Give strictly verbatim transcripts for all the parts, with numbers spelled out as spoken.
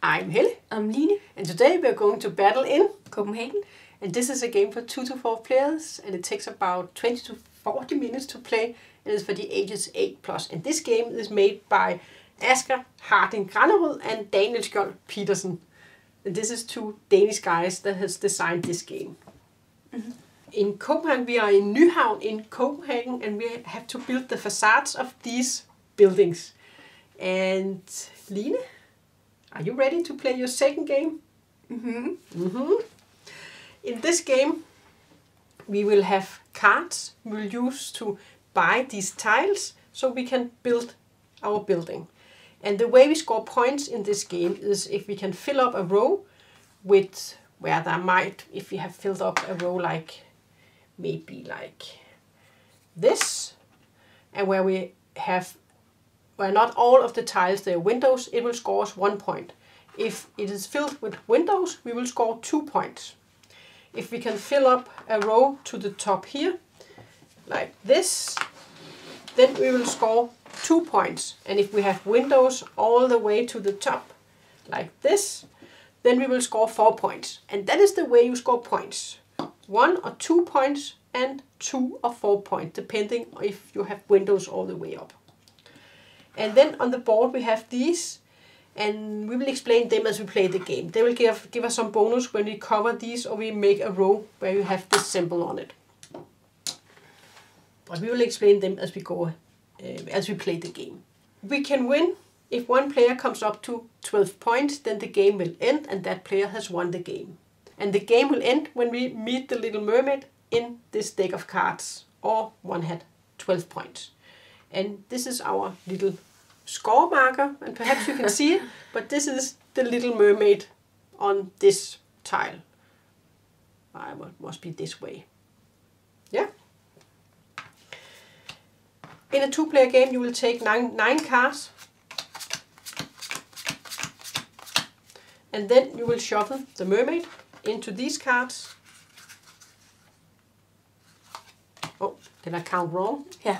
I'm Helle. I'm Line. And today we are going to battle in Copenhagen. And this is a game for two to four players, and it takes about twenty to forty minutes to play, and it's for the ages eight plus. And this game is made by Asger Granerud and Daniel Skjold Pedersen. And this is two Danish guys that has designed this game. Mm-hmm. In Copenhagen, we are in Nyhavn in Copenhagen, and we have to build the facades of these buildings. And Line, are you ready to play your second game? Mm-hmm. Mm-hmm. In this game, we will have cards we will use to buy these tiles so we can build our building. And the way we score points in this game is if we can fill up a row with where there might, if we have filled up a row like maybe like this, and where we have, where not all of the tiles there are windows, it will score us one point. If it is filled with windows, we will score two points. If we can fill up a row to the top here, like this, then we will score two points. And if we have windows all the way to the top, like this, then we will score four points. And that is the way you score points. One or two points and two or four points, depending if you have windows all the way up. And then on the board we have these, and we will explain them as we play the game. They will give, give us some bonus when we cover these or we make a row where you have this symbol on it. But we will explain them as we go, uh, as we play the game. We can win if one player comes up to twelve points, then the game will end and that player has won the game. And the game will end when we meet the little mermaid in this deck of cards, or one had twelve points. And this is our little score marker, and perhaps you can see it, but this is the little mermaid on this tile. I must be this way. Yeah. In a two-player game, you will take nine, nine cards, and then you will shuffle the mermaid into these cards. Oh, did I count wrong? Yeah.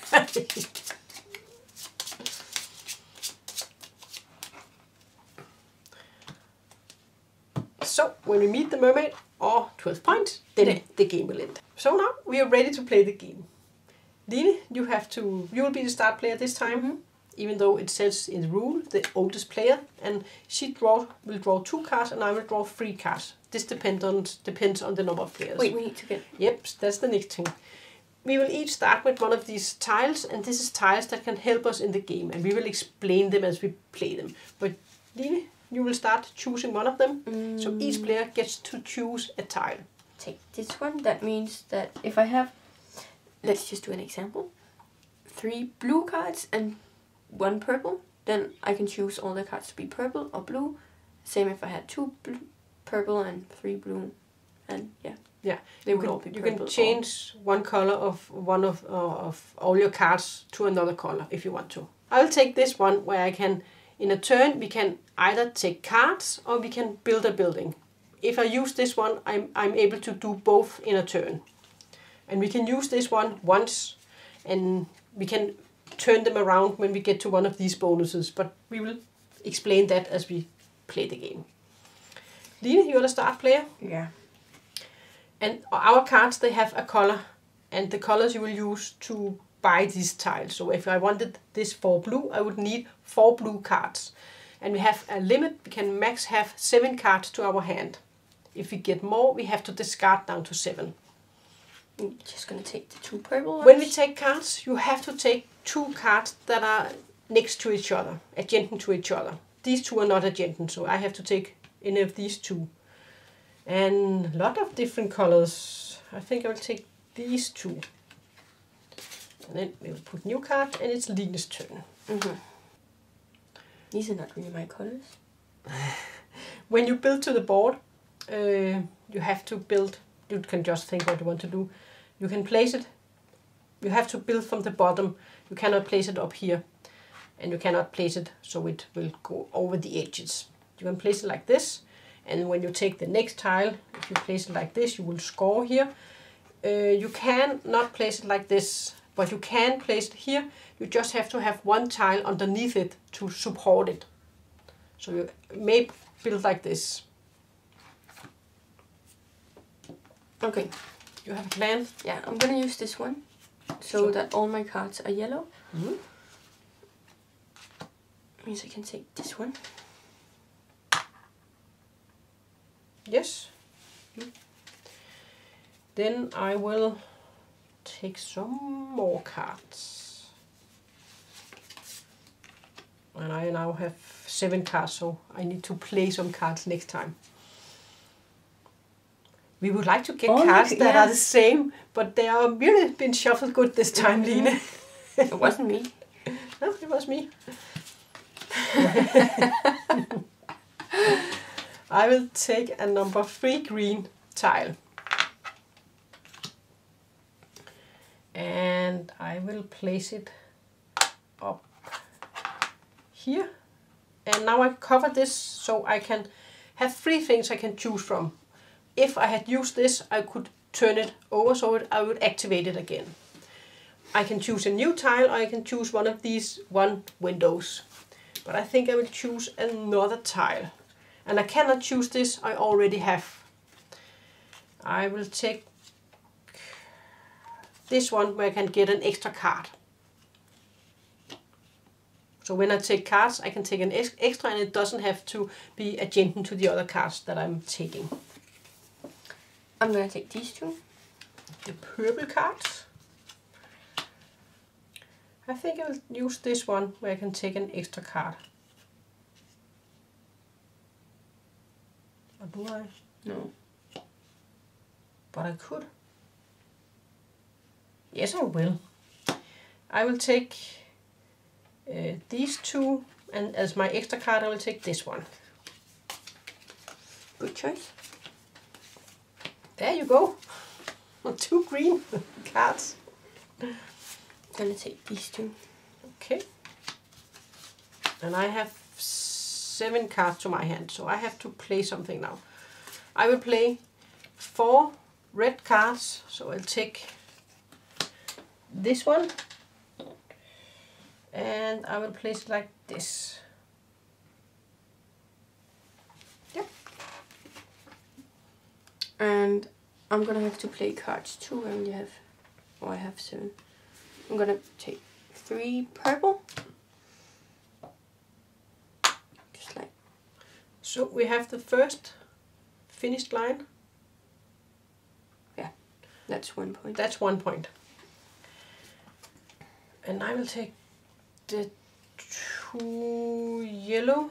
So, when we meet the mermaid, or twelve points, then yeah. the game will end. So now, we are ready to play the game. Line, you have to, you will be the start player this time, mm-hmm. even though it says in the rule, the oldest player, and she draw, will draw two cards, and I will draw three cards. This depend on, depends on the number of players. Wait, we need to get... Yep, that's the next thing. We will each start with one of these tiles, and this is tiles that can help us in the game, and we will explain them as we play them. But Line, you will start choosing one of them, mm. so each player gets to choose a tile. Take this one. That means that if I have, let's just do an example, three blue cards and one purple, then I can choose all the cards to be purple or blue. Same if I had two blue, purple and three blue, and yeah. Yeah, they you would can, all be you purple. can change or... one color of one of uh, of all your cards to another color if you want to. I'll take this one where I can, in a turn, we can either take cards or we can build a building. If I use this one, I'm, I'm able to do both in a turn. And we can use this one once, and we can turn them around when we get to one of these bonuses, but we will explain that as we play the game. Line, you're the start player. Yeah. And our cards, they have a color, and the colors you will use to buy these tiles. So if I wanted this for blue, I would need four blue cards. And we have a limit, we can max have seven cards to our hand. If we get more, we have to discard down to seven. I'm just gonna take the two purple ones. When we take cards, you have to take two cards that are next to each other, adjacent to each other. These two are not adjacent, so I have to take any of these two. And a lot of different colors. I think I will take these two. And then we will put new card, and it's Line's turn. Mm-hmm. These are not really my colors. When you build to the board, uh, you have to build, you can just think what you want to do. You can place it, you have to build from the bottom. You cannot place it up here. And you cannot place it so it will go over the edges. You can place it like this. And when you take the next tile, if you place it like this, you will score here. Uh, you can not place it like this, but you can place it here. You just have to have one tile underneath it to support it. So you may build like this. Okay. You have a plan? Yeah, I'm gonna use this one so, so. that all my cards are yellow. Mm-hmm. Means I can take this one. Yes. Then I will take some more cards. And I now have seven cards, so I need to play some cards next time. We would like to get oh, cards look, that yeah. are the same, but they are really been shuffled good this time, mm-hmm. Line. It wasn't me. No, it was me. I will take a number three green tile. And I will place it up here. And now I cover this so I can have three things I can choose from. If I had used this, I could turn it over so it, I would activate it again. I can choose a new tile or I can choose one of these one windows. But I think I will choose another tile. And I cannot choose this, I already have. I will take this one where I can get an extra card. So when I take cards, I can take an ex extra and it doesn't have to be adjacent to the other cards that I'm taking. I'm going to take these two. The purple cards. I think I will use this one where I can take an extra card. Or do I? No. But I could. Yes, I will. I will take uh, these two, and as my extra card I will take this one. Good choice. There you go. Two green cards. I'm gonna take these two. Okay. And I have seven cards to my hand, so I have to play something now. I will play four red cards, so I'll take this one and I will place it like this. Yep. And I'm gonna have to play cards too. I only have, oh, I have seven. I'm gonna take three purple. Just like. So we have the first finished line. Yeah, that's one point. That's one point. And I will take the two yellow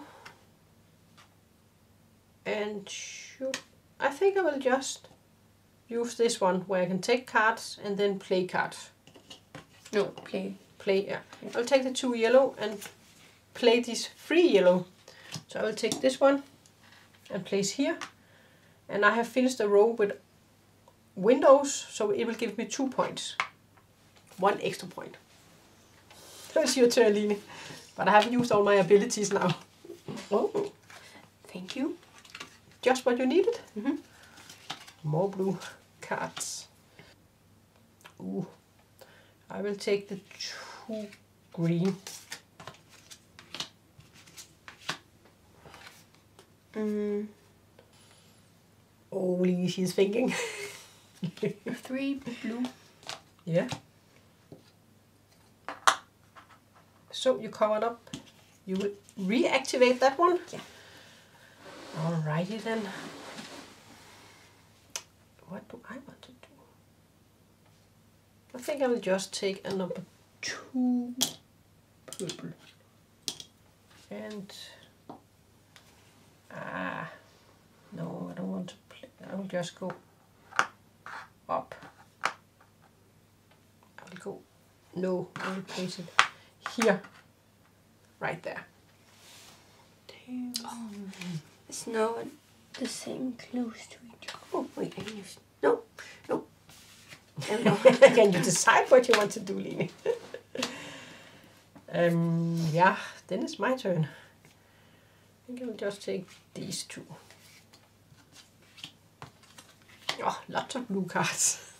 and shoot. I think I will just use this one where I can take cards and then play cards. No, play. Play, yeah. yeah. I'll take the two yellow and play these three yellow. So I will take this one and place here. And I have finished the row with windows, so it will give me two points. One extra point. It's your turn, Line. But I have used all my abilities now. Oh, thank you. Just what you needed. Mm-hmm. More blue cards. Ooh. I will take the two green. Mm. Oh, Line, she's thinking. Three blue. Yeah. So you covered up. You will reactivate that one? Yeah. Alrighty then. What do I want to do? I think I will just take a number two purple. And ah no, I don't want to play. I will just go up. I will go no, I will place it here. Right there. Oh, it's not the same close to each other. Oh wait, I can use no, no. no. Can you decide what you want to do, Line? um, yeah, then it's my turn. I think I'll just take these two. Oh, lots of blue cards.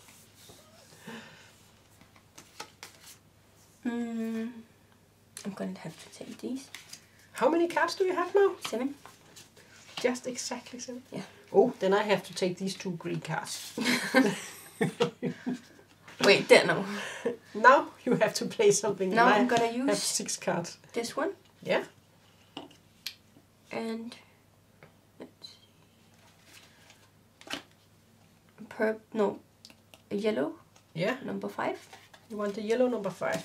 mm, I'm going to have to take these. How many cards do you have now? Seven. Just exactly seven? Yeah. Oh, then I have to take these two green cards. Wait, then no. Now you have to play something. Now I'm I gonna use have six cards. This one. Yeah. And let's see. Purp no, a yellow. Yeah. Number five. You want the yellow number five.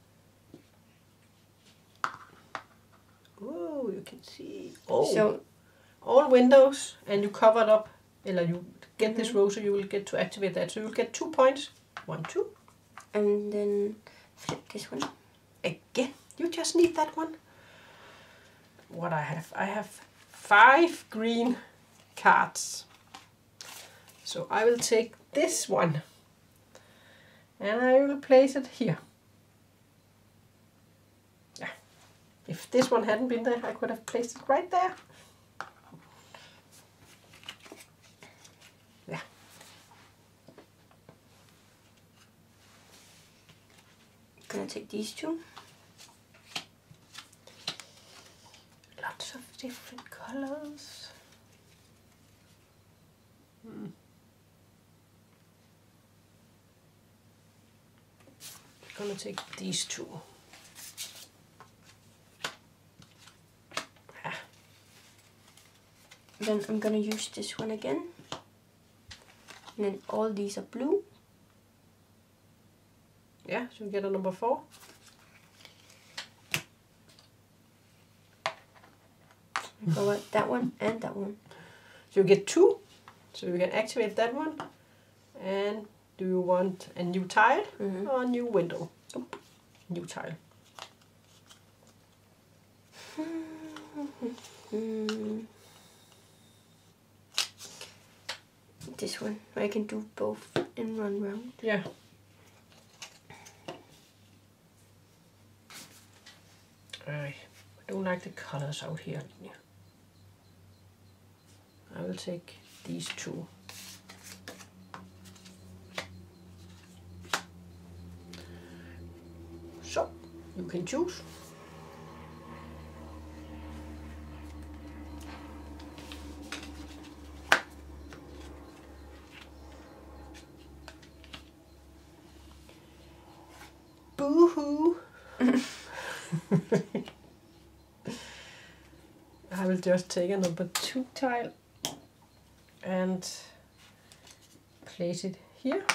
Oh, you can see. Oh. So all windows, and you cover it up. Or you get mm-hmm. this row, so you will get to activate that. So you'll get two points. One, two. And then flip this one. Again, you just need that one. What I have? I have five green cards. So I will take this one. And I will place it here. Yeah. If this one hadn't been there, I could have placed it right there. Yeah. Gonna take these two. Lots of different colors. Hmm. I'm gonna take these two. Ah. Then I'm gonna use this one again. And then all these are blue. Yeah, so you get a number four. Go that one and that one. So you get two. So you can activate that one. And do you want a new tile Mm-hmm. or a new window? Nope. New tile. This one. I can do both in one round. Yeah. I don't like the colors out here. I will take these two. So, you can choose. Boo-hoo! I will just take a number two tile and place it here.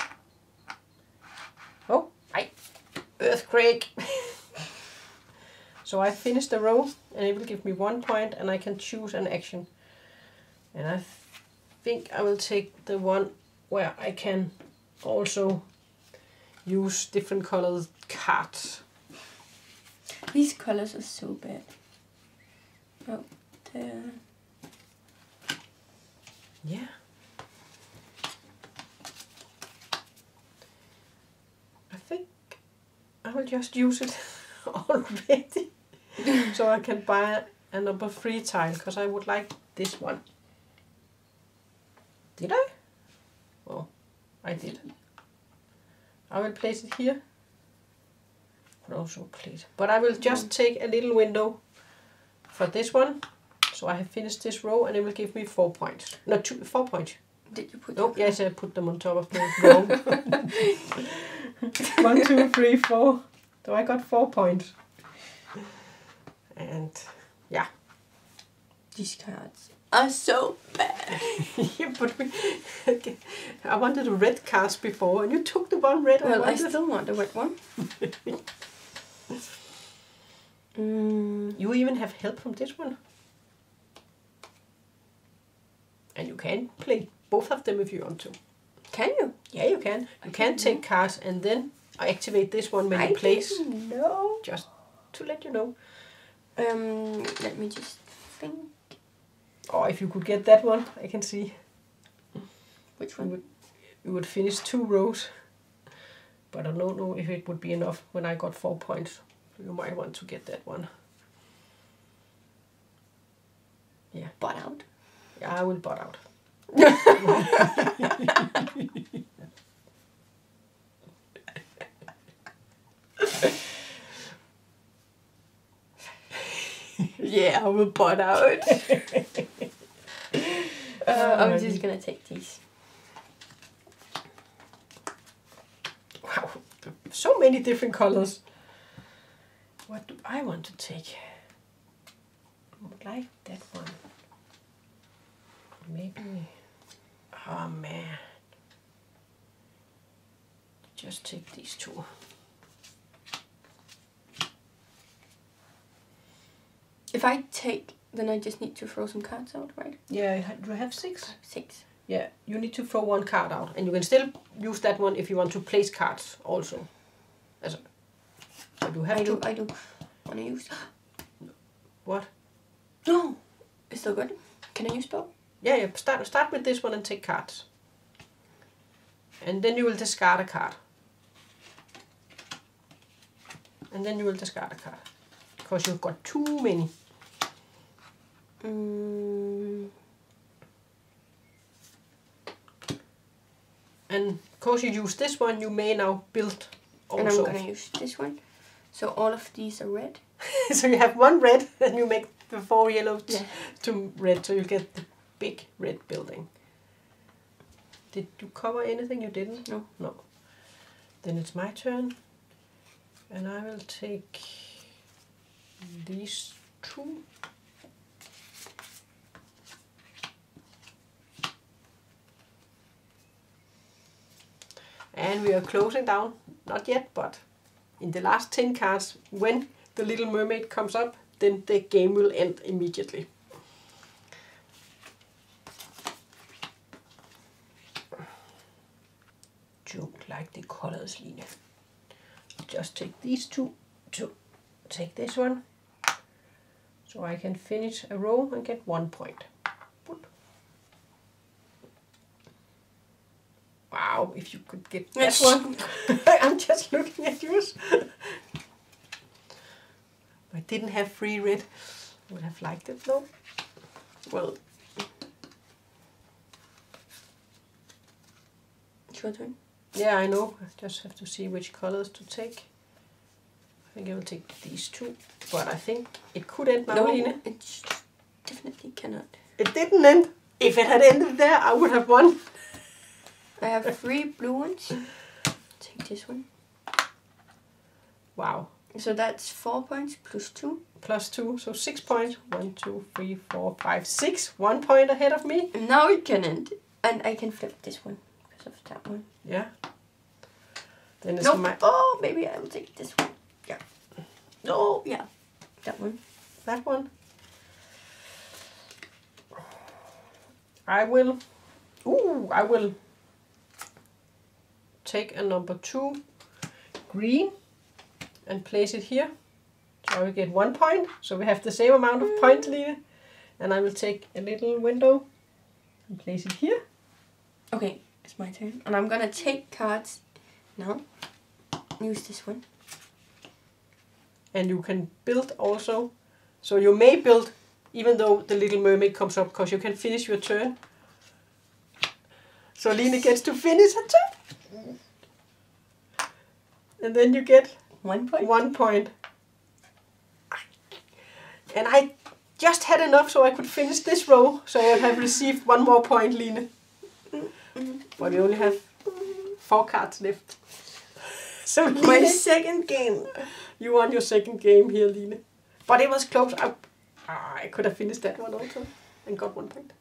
Oh, I earthquake! So I finished the row, and it will give me one point, and I can choose an action. And I think I will take the one where I can also use different colored cards. These colors are so bad. Oh, there. Yeah. I think I will just use it already. So I can buy a number three tile, because I would like this one. Did I? Oh, I did. I will place it here. Could also place, but I will just take a little window for this one. So I have finished this row, and it will give me four points. No, two, four points. Did you put? No, yes, I put them on top of the row. One, two, three, four. So I got four points. And yeah, these cards are so bad. Yeah, but we, okay. I wanted a red cards before, and you took the one red. Well, I, I still want the red one. mm. You even have help from this one. And you can play both of them if you want to. Can you? Yeah, you can. You I can take know. cards and then activate this one when I you place. No. Just to let you know. Um, let me just think. Or if you could get that one, I can see. Which one? You would, you would finish two rows. But I don't know if it would be enough when I got four points. You might want to get that one. Yeah. Butt out. Yeah, I will butt out. Yeah, I will butt out. uh, I'm just gonna take these. Wow, so many different colors. What do I want to take? I would like that one. Maybe. Oh man. Just take these two. If I take, then I just need to throw some cards out, right? Yeah, do you have six? Six. Yeah, you need to throw one card out, and you can still use that one if you want to place cards also. Also, but you have I to. do. I do. Want to use? What? No, it's still good. Can I use both? Yeah, yeah. Start start with this one and take cards, and then you will discard a card, and then you will discard a card because you've got too many. Mm. And because you use this one, you may now build also. And I'm gonna use this one. So all of these are red. So you have one red, and you make the four yellows Yeah. to red, so you get the big red building. Did you cover anything? You didn't? No. No. Then it's my turn, and I will take these two. And we are closing down, not yet, but in the last ten cards, when the Little Mermaid comes up, then the game will end immediately. Don't like the colors, Line. Just take these two to take this one, so I can finish a row and get one point. Wow, if you could get that Yes. one. I'm just looking at yours. I didn't have free red. I would have liked it though. Well, It's your turn. yeah, I know. I just have to see which colors to take. I think I will take these two, but I think it could end now, No, Line. it definitely cannot. It didn't end. If it had ended there, I would have won. I have three blue ones. Take this one. Wow. So that's four points plus two. Plus two, so six points. One, two, three, four, five, six. One point ahead of me. And now it can end. And I can flip this one because of that one. Yeah. Then it's Nope. my Oh, maybe I will take this one. Yeah. Oh, yeah. That one. that one. I will. Ooh, I will take a number two green and place it here. So I get one point. So we have the same amount of points, Line. And I will take a little window and place it here. Okay, it's my turn. And I'm gonna take cards now. Use this one. And you can build also. So you may build even though the Little Mermaid comes up, because you can finish your turn. So Line gets to finish her turn. And then you get One point. one point. And I just had enough so I could finish this row, so I have received one more point, Line. But we only have four cards left. So My Line, second game. you won your second game here, Line. But it was close. I, I could have finished that one also and got one point.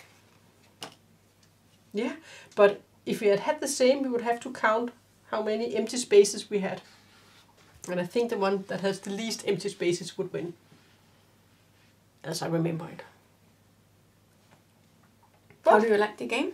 Yeah, but if we had had the same, we would have to count how many empty spaces we had. And I think the one that has the least empty spaces would win. As I remember it. How do you like the game?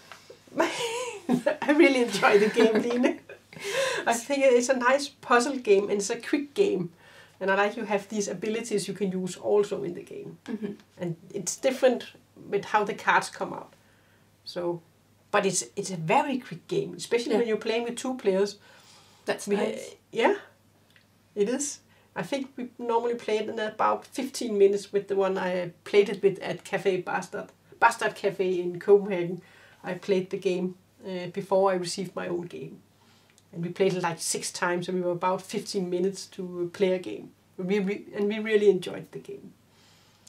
I really enjoy the game, Line. I think it's a nice puzzle game and it's a quick game. And I like you have these abilities you can use also in the game. Mm-hmm. And it's different with how the cards come out. So, but it's it's a very quick game, especially Yeah. when you're playing with two players. That's We, nice. yeah, it is. I think we normally play it in about fifteen minutes with the one I played it with at Cafe Bastard. Bastard Cafe in Copenhagen. I played the game uh, before I received my own game. And we played it like six times and we were about fifteen minutes to play a game. We re- and we really enjoyed the game.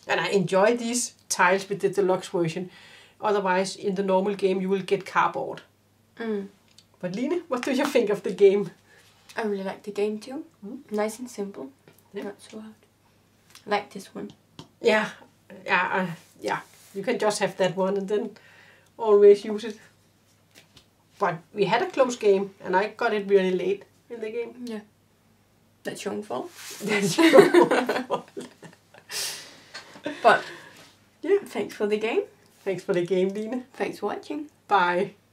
And I enjoy these tiles with the deluxe version. Otherwise, in the normal game, you will get cardboard. Mm. But Line, what do you think of the game? I really like the game too. Mm. Nice and simple. Yeah. Not so hard. I like this one. Yeah, yeah, uh, yeah. You can just have that one and then always use it. But we had a close game, and I got it really late in the game. Yeah. That's your own fault. That's your own fault. But yeah. Thanks for the game. Thanks for the game, Line. Thanks for watching. Bye.